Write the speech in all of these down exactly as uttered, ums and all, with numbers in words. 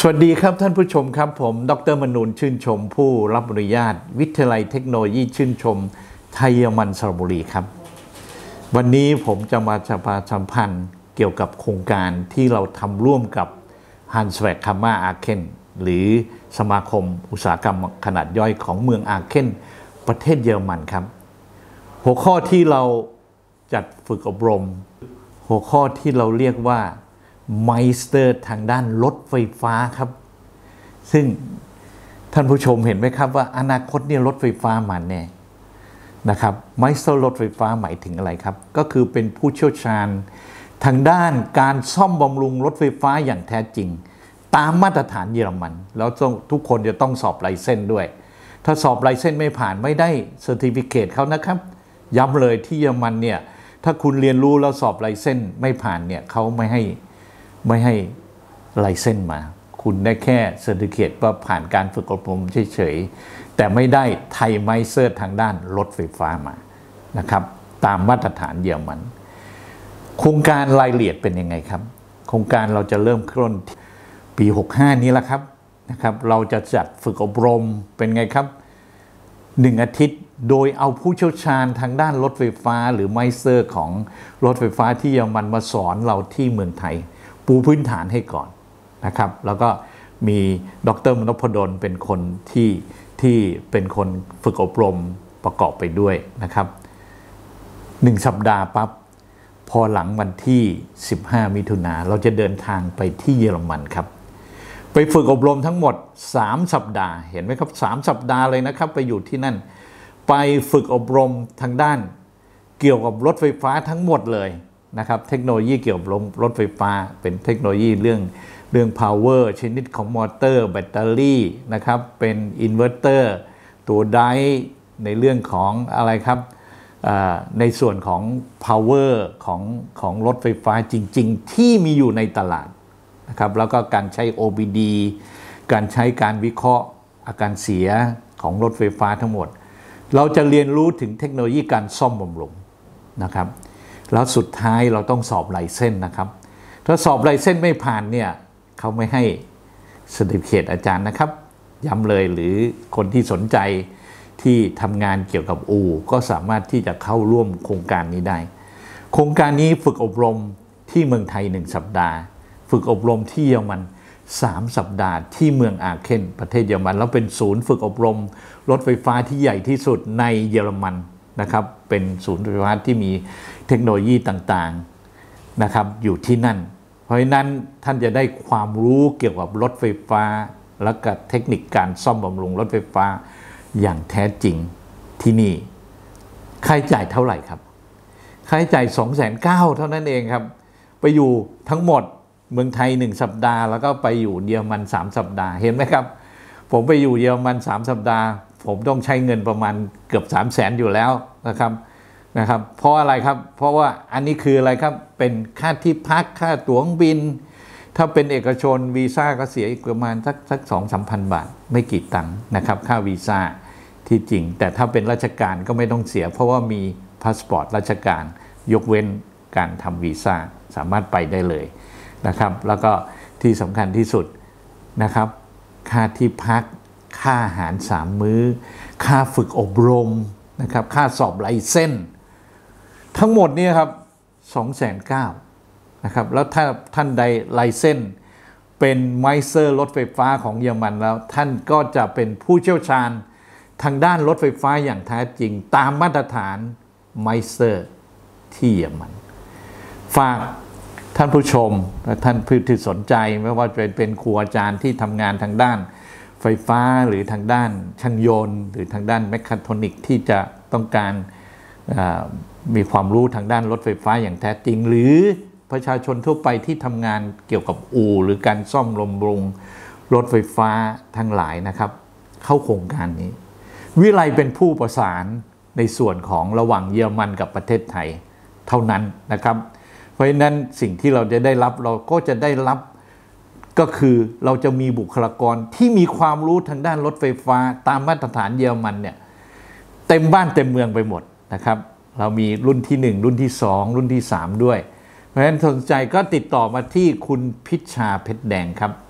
สวัสดีครับท่านผู้ชมครับผมดร.มนูนชื่นชมผู้รับอนุญาตวิทยาลัยเทคโนโลยีชื่นชมไทยมันสระบุรีครับวันนี้ผมจะมาประชาสัมพันธ์เกี่ยวกับโครงการที่เราทำร่วมกับ Handwerk Kammer Aachen หรือสมาคมอุตสาหกรรมขนาดย่อยของเมืองอาเคนประเทศเยอรมันครับหัวข้อที่เราจัดฝึกอบรมหัวข้อที่เราเรียกว่าไมสเตอร์ทางด้านรถไฟฟ้าครับซึ่งท่านผู้ชมเห็นไหมครับว่าอนาคตเนี่ยรถไฟฟ้ามาแน่นะครับไมสเตอร์รถไฟฟ้าหมายถึงอะไรครับก็คือเป็นผู้เชี่ยวชาญทางด้านการซ่อมบำรุงรถไฟฟ้าอย่างแท้จริงตามมาตรฐานเยอรมันแล้วทุกคนจะต้องสอบไลเซนส์ด้วยถ้าสอบไลเซนส์ไม่ผ่านไม่ได้เซอร์ติฟิเคตเขานะครับย้ำเลยที่เยอรมันเนี่ยถ้าคุณเรียนรู้แล้วสอบไลเซนส์ไม่ผ่านเนี่ยเขาไม่ให้ไม่ให้ไลเซนส์มาคุณได้แค่เซอร์ติฟิเคตว่าผ่านการฝึกอบรมเฉยๆแต่ไม่ได้ไทยไมเซอร์ทางด้านรถไฟฟ้ามานะครับตามมาตรฐานเยอรมันโครงการรายละเอียดเป็นยังไงครับโครงการเราจะเริ่มต้นปีหกสิบห้านี้แล้วครับนะครับเราจะจัดฝึกอบรมเป็นไงครับหนึ่งอาทิตย์โดยเอาผู้เชี่ยวชาญทางด้านรถไฟฟ้าหรือไมเซอร์ของรถไฟฟ้าที่เยอรมันมาสอนเราที่เมืองไทยปูพื้นฐานให้ก่อนนะครับแล้วก็มีดร.มนพดลเป็นคนที่ที่เป็นคนฝึกอบรมประกอบไปด้วยนะครับหนึ่งสัปดาห์ปั๊บพอหลังวันที่สิบห้ามิถุนาเราจะเดินทางไปที่เยอรมันครับไปฝึกอบรมทั้งหมดสามสัปดาห์เห็นไหมครับสามสัปดาห์เลยนะครับไปอยู่ที่นั่นไปฝึกอบรมทางด้านเกี่ยวกับรถไฟฟ้าทั้งหมดเลยนะครับเทคโนโลยีเกี่ยวกับรถไฟฟ้าเป็นเทคโนโลยีเรื่องเรื่อง power ชนิดของมอเตอร์แบตเตอรี่นะครับเป็นอินเวอร์เตอร์ตัวไดในเรื่องของอะไรครับในส่วนของ power ของของรถไฟฟ้าจริงๆที่มีอยู่ในตลาดนะครับแล้วก็การใช้ โอ บี ดี การใช้การวิเคราะห์อาการเสียของรถไฟฟ้าทั้งหมดเราจะเรียนรู้ถึงเทคโนโลยีการซ่อมบำรุงนะครับแล้วสุดท้ายเราต้องสอบไลเซนส์นะครับถ้าสอบไลเซนส์ไม่ผ่านเนี่ยเขาไม่ให้เซอร์ติฟิเคตอาจารย์นะครับย้ำเลยหรือคนที่สนใจที่ทำงานเกี่ยวกับอู่ก็สามารถที่จะเข้าร่วมโครงการนี้ได้โครงการนี้ฝึกอบรมที่เมืองไทยหนึ่งสัปดาห์ฝึกอบรมที่เยอรมันสามสัปดาห์ที่เมืองอาเคนประเทศเยอรมันแล้วเป็นศูนย์ฝึกอบรมรถไฟฟ้าที่ใหญ่ที่สุดในเยอรมันนะครับเป็นศูนย์ไฟฟ้าที่มีเทคโนโลยีต่างๆนะครับอยู่ที่นั่นเพราะฉะนั้นท่านจะได้ความรู้เกี่ยวกับรถไฟฟ้าและก็เทคนิคการซ่อมบำรุงรถไฟฟ้าอย่างแท้จริงที่นี่ค่าใช้จ่ายเท่าไหร่ครับค่าใช้จ่าย สองแสนเก้าหมื่น เท่านั้นเองครับไปอยู่ทั้งหมดเมืองไทยหนึ่งสัปดาห์แล้วก็ไปอยู่เยอรมันสามสัปดาห์เห็นไหมครับผมไปอยู่เยอรมันสามสัปดาห์ผมต้องใช้เงินประมาณเกือบ สามแสน อยู่แล้วนะครับนะครับเพราะอะไรครับเพราะว่าอันนี้คืออะไรครับเป็นค่าที่พักค่าตั๋วเครื่องบินถ้าเป็นเอกชนวีซ่าก็เสียอีกประมาณสักสักสองสามพันบาทไม่กี่ตังค์นะครับค่าวีซ่าที่จริงแต่ถ้าเป็นราชการก็ไม่ต้องเสียเพราะว่ามีพาสปอร์ตราชการยกเว้นการทำวีซ่าสามารถไปได้เลยนะครับแล้วก็ที่สำคัญที่สุดนะครับค่าที่พักค่าอาหารสามมื้อค่าฝึกอบรมนะครับค่าสอบไลเซนส์ทั้งหมดนี่ครับ สองแสนเก้าหมื่น นะครับแล้วถ้าท่านใดไลเซนส์เป็นไมเซอร์รถไฟฟ้าของเยอรมันแล้วท่านก็จะเป็นผู้เชี่ยวชาญทางด้านรถไฟฟ้าอย่างแท้จริงตามมาตรฐานไมเซอร์ที่เยอรมันฝากท่านผู้ชมและท่านผู้ที่สนใจไม่ว่าจะเป็นครูอาจารย์ที่ทำงานทางด้านไฟฟ้าหรือทางด้านช่างยนต์หรือทางด้านแมคคาทรอนิกที่จะต้องการมีความรู้ทางด้านรถไฟฟ้าอย่างแท้จริงหรือประชาชนทั่วไปที่ทำงานเกี่ยวกับอู่หรือการซ่อมบำรุงรถไฟฟ้าทั้งหลายนะครับเข้าโครงการนี้วิไลเป็นผู้ประสานในส่วนของระหว่างเยอรมันกับประเทศไทยเท่านั้นนะครับเพราะฉะนั้นสิ่งที่เราจะได้รับเราก็จะได้รับก็คือเราจะมีบุคลากรที่มีความรู้ทางด้านรถไฟฟ้าตามมาตรฐานเยอรมันเนี่ยเต็มบ้านเต็มเมืองไปหมดนะครับเรามีรุ่นที่หนึ่งรุ่นที่สองรุ่นที่สามด้วยเพราะฉะนั้นสนใจก็ติดต่อมาที่คุณพิชชาเพชรแดงครับ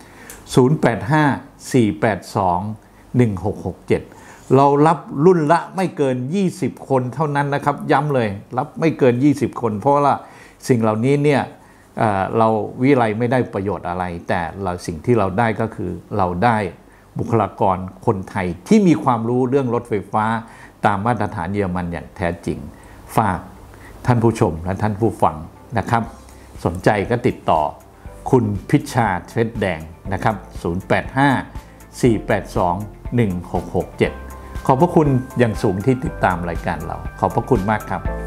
ศูนย์ แปด ห้า สี่ แปด สอง หนึ่ง หก หก เจ็ด เรารับรุ่นละไม่เกินยี่สิบคนเท่านั้นนะครับย้ำเลยรับไม่เกินยี่สิบคนเพราะว่าสิ่งเหล่านี้เนี่ยเอ่อเราวิไลไม่ได้ประโยชน์อะไรแต่เราสิ่งที่เราได้ก็คือเราได้บุคลากรคนไทยที่มีความรู้เรื่องรถไฟฟ้าตามมาตรฐานเยอรมันอย่างแท้จริงฝากท่านผู้ชมและท่านผู้ฟังนะครับสนใจก็ติดต่อคุณพิชชาเพชรแดงนะครับศูนย์ แปด ห้า สี่ แปด สอง หนึ่ง หก หก เจ็ดขอบพระคุณอย่างสูงที่ติดตามรายการเราขอบพระคุณมากครับ